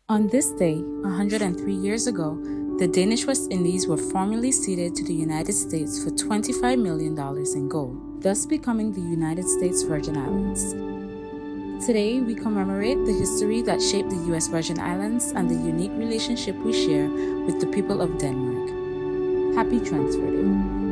On this day, 103 years ago, the Danish West Indies were formally ceded to the United States for $25 million in gold, thus becoming the United States Virgin Islands. Today, we commemorate the history that shaped the U.S. Virgin Islands and the unique relationship we share with the people of Denmark. Happy Transfer Day!